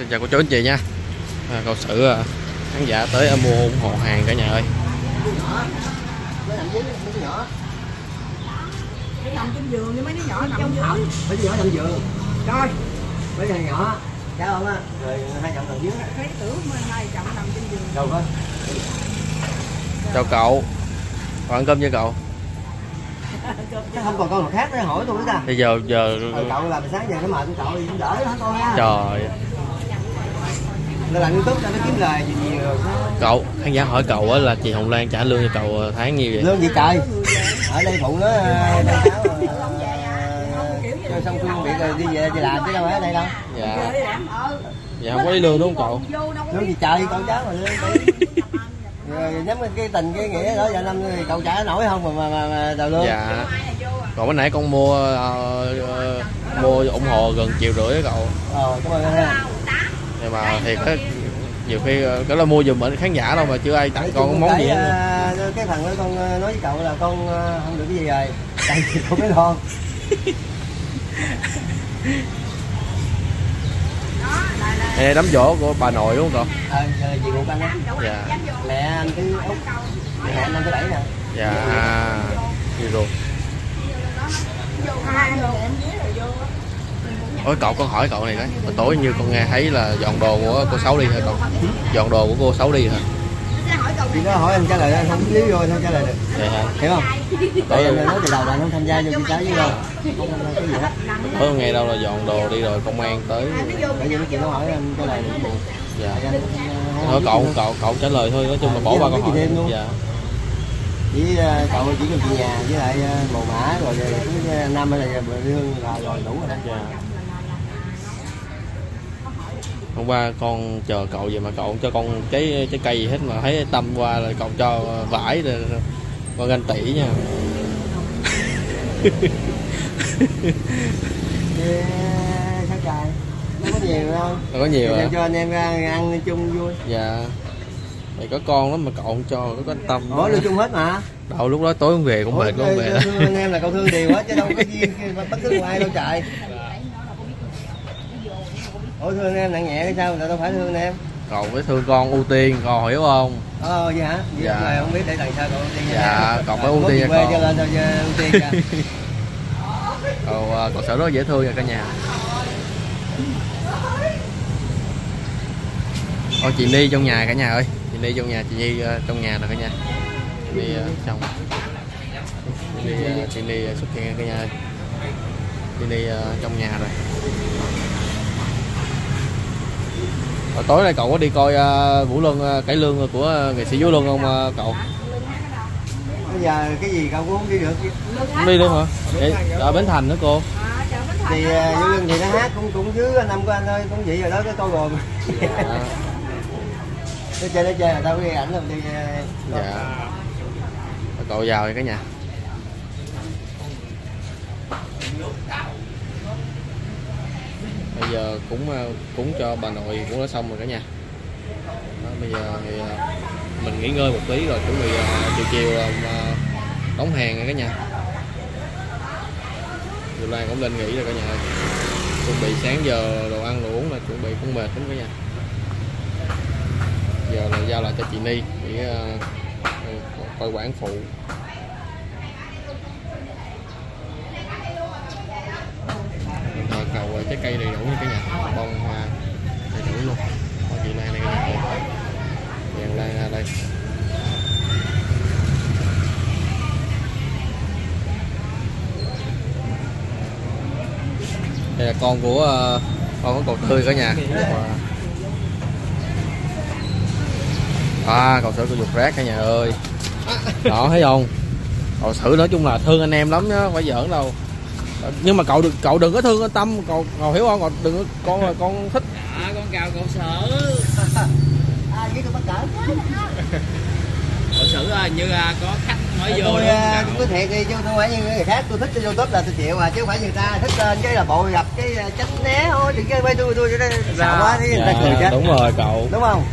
Xin chào cô chú anh chị nha. Cầu sự khán giả tới mua ủng hộ hàng cả nhà ơi. Nó nằm trên giường đi, mấy đứa nhỏ nằm dưới. Mấy đứa nhỏ nằm giường. Coi. Mấy đứa nhỏ. Cháu không á. Rồi hai chồng nằm dưới. Thấy tưởng hai chồng nằm trên giường. Đâu coi. Chào cậu. Còn ăn cơm chưa cậu? Chắc không còn con nào khác để hỏi tôi nữa ta. Bây giờ cậu làm sáng giờ nó mời cậu thì cũng đỡ hết con ha. Trời. Nó làm YouTube cho nó kiếm lời gì nhiều. Cậu, khán giả hỏi cậu là chị Hồng Lan trả lương cho cậu tháng nhiêu vậy? Lương gì trời? Ở đây phụ nó báo cáo xong xuôi bị rồi đi về đi làm chứ đâu phải ở đây đâu. Dạ. Dạ không có đi lương đúng không cậu? Lương gì trời con cháu mà lương đi. Rồi giống cái tình cái nghĩa đó giờ năm thì cậu trả nổi không mà đòi lương. Dạ. Còn bữa nãy con mua ủng hộ gần 1,5 triệu cậu. Cảm ơn ha. Nhưng mà thiệt á, nhiều khi đó là mua giùm ở khán giả đâu mà chưa ai tặng con món gì hết. Cái phần đó con nói với cậu là con không được cái gì rồi. Tại vì không biết con. Đây đám giỗ của bà nội đúng không cậu? Chị Ngọc Anh á. Dạ. Mẹ anh thứ Út. Mẹ anh thứ Bảy nè. Dạ. Gì rồi. Ôi cậu, con hỏi cậu này đấy, tối như con nghe thấy là dọn đồ của cô Sáu đi hả cậu? Dọn đồ của cô Sáu đi hả? Chị có hỏi anh trả lời anh không lý rồi không trả lời được. Vậy hả? Hiểu không? Tại anh nói từ đầu là anh không tham gia vô cái với đâu. Không cái gì hết. Tối con nghe đâu là dọn đồ đi rồi công an tới. Bởi vì chị nó hỏi anh trả lời được. Dạ. Thôi cậu trả lời thôi, nói chung là bỏ qua câu hỏi. Dạ. Với cậu chỉ cần chị nhà với lại mồ mã rồi cái năm là hương rồi đủ rồi đó. Dạ. Hôm qua con chờ cậu vậy mà cậu không cho con trái cây gì hết mà thấy Tâm qua là cậu cho vải rồi con ganh tị nha. Sao trời? Không có nhiều đâu. Không có nhiều à? Cho anh em ăn chung vui. Dạ. Mày có con lắm mà cậu không cho, có anh Tâm. Lưu chung hết mà. Đâu lúc đó tối không về cũng mệt con về đó. Anh em là cậu thương điều hết chứ đâu có duyên bất cứ ai đâu trời. Ủa thương em nặng nhẹ hay sao? Đâu phải thương em. Cậu phải thương con ưu tiên, con hiểu không? Vậy hả? Dạ. Mà không biết để lần sau cậu ưu tiên. Dạ, cậu phải ưu tiên cho con. Cho lên cho ưu tiên cho. Cậu sở rất dễ thương nha cả nhà. Ôi chị Ni trong nhà cả nhà ơi. Chị Ni trong nhà, chị Nhi trong nhà rồi cả nhà. Chị Ni trong. Chị Ni xuất hiện cả nhà ơi. Chị Ni trong nhà rồi. Tối nay cậu có đi coi Vũ Luân cải lương của nghệ sĩ Vũ Luân không cậu? Bây giờ cái gì cậu cũng không đi được. Không đi luôn hả? Ở Bến Thành nữa cô. Thì Vũ Luân thì nó hát cũng dưới năm của anh thôi, cũng vậy rồi đó cái câu rồi. Nó chơi là tao có ghi ảnh không đi. Dạ. Cậu vào đi cả nhà. Bây giờ cũng cho bà nội cũng đã xong rồi cả nhà. Đó, bây giờ thì mình nghỉ ngơi một tí rồi chuẩn bị chiều đóng hàng rồi cả nhà. Dù Lan cũng lên nghỉ rồi cả nhà ơi. Chuẩn bị sáng giờ đồ ăn đồ uống là chuẩn bị cũng mệt lắm cả nhà. Giờ là giao lại cho chị Ni để coi quản phụ. Cầu trái cây đầy đủ nha cả nhà, bông hoa đầy đủ luôn. Có chị Lan đây cả nhà, vàng lan ra đây. Đây là con của cậu Tươi cả nhà. Cậu Sử của Dục Rác cả nhà ơi. Đó thấy không? Cậu Sử nói chung là thương anh em lắm nhá, không phải giỡn đâu. Nhưng mà cậu đừng có thương anh Tâm, cậu hiểu không? Cậu đừng con thích. Con chào cậu Sở. Với tôi bắt cỡ. Cậu Sử như có khách mới vô. Tôi cũng có thiệt đi chứ không phải như người khác, tôi thích trên YouTube là tôi chịu chứ không phải người ta thích lên cái là bộ gặp cái tránh né thôi, đừng cái quay tôi cho nó xạo quá thì người ta cười chết. Đúng rồi cậu. Đúng không?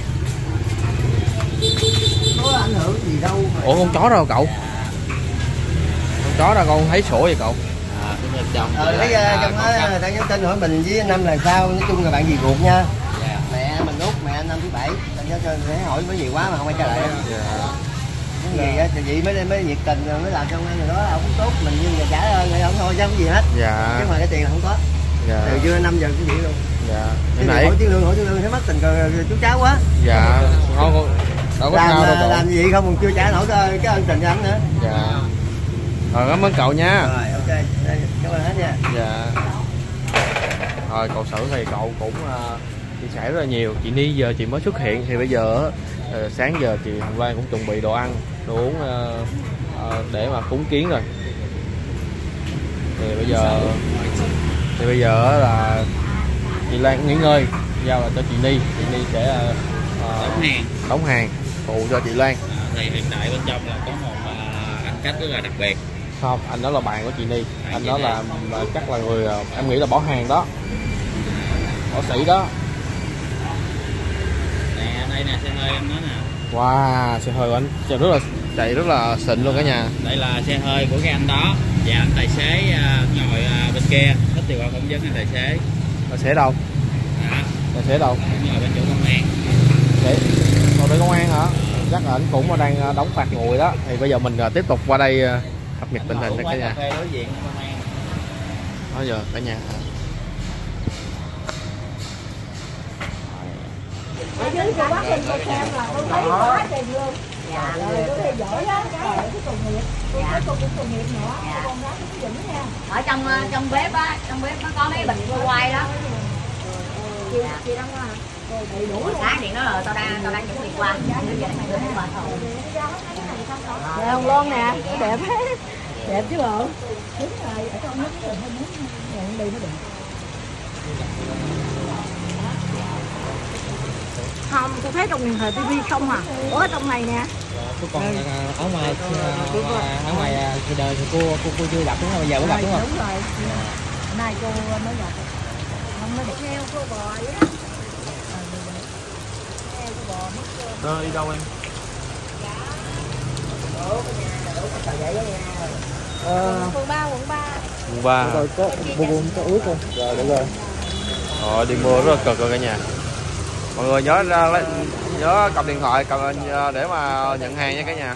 Có ảnh hưởng gì đâu mà. Ủa con chó đâu cậu? Con chó đâu con thấy sủa vậy cậu? Thấy trong đó người ta nhắn tin hỏi mình với anh Năm là sao, nói chung là bạn gì ruột nha. anh năm thứ bảy, thành ra để hỏi mới nhiều quá mà không ai trả lời. Dạ. Cái gì á, chị mới nhiệt tình rồi mới làm cho người đó không tốt mình, nhưng mà trả ơn người không thôi chứ không gì hết. Dạ. Chứ mà cái tiền là không có. Dạ. Từ trưa 5 giờ cái gì luôn. Dạ. Cái Nãy hỏi tiền lương thấy mất tình chú cháu quá. dạ. Không đâu có sao đâu cậu. Làm gì không còn chưa trả nổi cái ơn tình cho anh nữa. Dạ. Rồi cảm ơn cậu nha. Rồi ok, đây, cảm ơn hết nha. Dạ. Rồi cậu Sử thì cậu cũng chia sẻ rất là nhiều. Chị Ni giờ chị mới xuất hiện thì bây giờ sáng giờ chị Hồng Loan cũng chuẩn bị đồ ăn đồ uống để mà cúng kiến rồi. Thì bây giờ là chị Lan cũng nghỉ ngơi, giao lại cho chị Ni sẽ đóng hàng phụ cho chị Lan. Thì hiện tại bên trong là có một anh khách rất là đặc biệt. Không, anh đó là bạn của chị Ni, anh đó là chắc là người em nghĩ là bỏ hàng đó, bỏ sĩ đó. Nè đây nè, xe hơi em nói nè. Wow, xe hơi của anh chạy rất là xịn luôn cả nhà. Đây là xe hơi của cái anh đó và anh tài xế ngồi bên kia, thích thì qua phỏng vấn anh tài xế. Tài xế đâu? Đó. Tài xế đâu? Ngồi bên chỗ công an. Ngồi bên công an hả? Chắc là anh cũng đang đóng phạt nguội đó. Thì bây giờ mình tiếp tục qua đây cập nhật tình hình cho cả nhà. Đối diện công an. Đó giờ cả nhà. ở dưới cái bác lên coi xem là con thấy quá trời luôn. Dạ rồi tôi thấy giỏi đó, cái tội nghiệp tôi thấy cô cũng tội nghiệp nữa, con gái cũng dữ nha. Ở trong bếp á, trong bếp nó có mấy bình cô quay đó. Chị đang qua hả? Đầy đủ luôn. Sáng thì nó là tao đang chuẩn bị qua. Tôi thấy mệt rồi. Nè Hồng Loan nè, đẹp hết. Đẹp chứ bộ. Đúng rồi, ở trong nước rồi hơi muốn nhận đi nó đẹp. Không, cô thấy trong điện thoại tivi không à. Ở trong này nè. Cô còn ở ngoài thì đời thì cô chưa gặp đúng không? Bây giờ mới gặp đúng không? Đúng rồi. Nay cô mới gặp. Không nó đẹp heo cô bò vậy đó. Heo cô bò mất. Đi đâu em? Quận 3. Quận 3. Rồi có buồn có ướt không? Rồi đúng rồi. Rồi đi mua rất là cực rồi cả nhà. Mọi người nhớ cầm điện thoại cầm để mà nhận hàng nha cả nhà.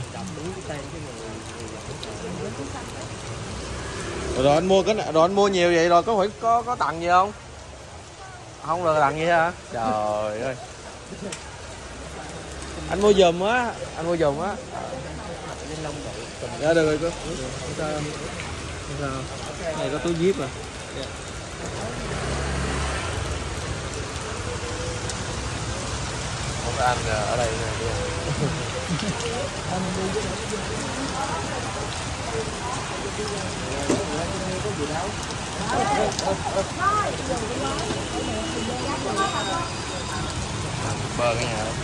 Rồi anh mua nhiều vậy rồi có tặng gì không? Không được tặng gì hả? Trời ơi. Anh mua giùm á, Dạ được rồi cô. Sao? Này có túi zip à. Một anh ở đây nè. Bơ cái nhà đó.